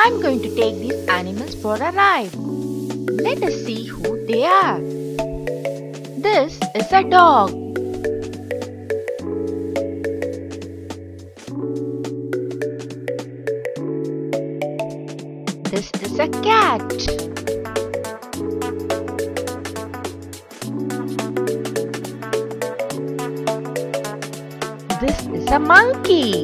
I'm going to take these animals for a ride. Let us see who they are. This is a dog. This is a cat. This is a monkey.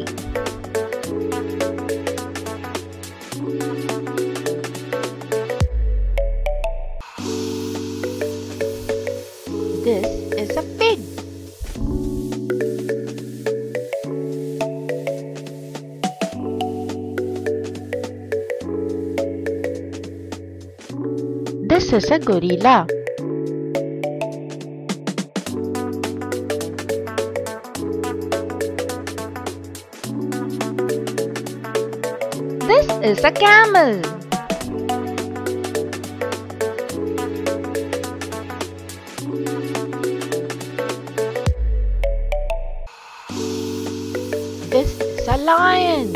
This is a pig. This is a gorilla. This is a camel. This is a lion.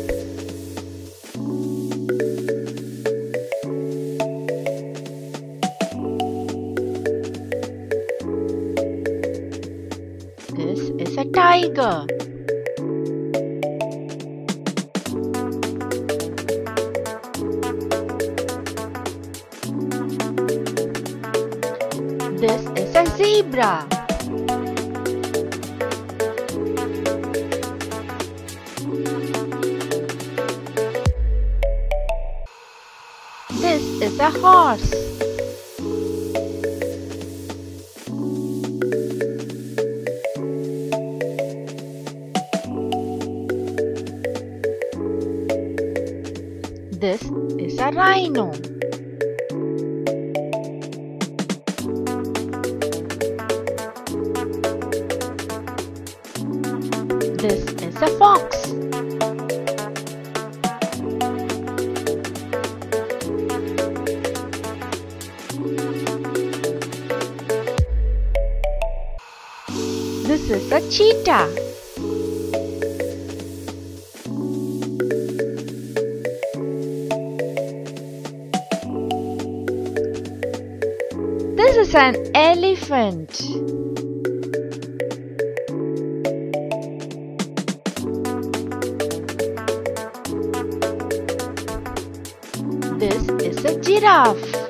This is a tiger. This is a zebra. This is a horse. This is a rhino. This is a fox. This is a cheetah. This is an elephant. This is a giraffe.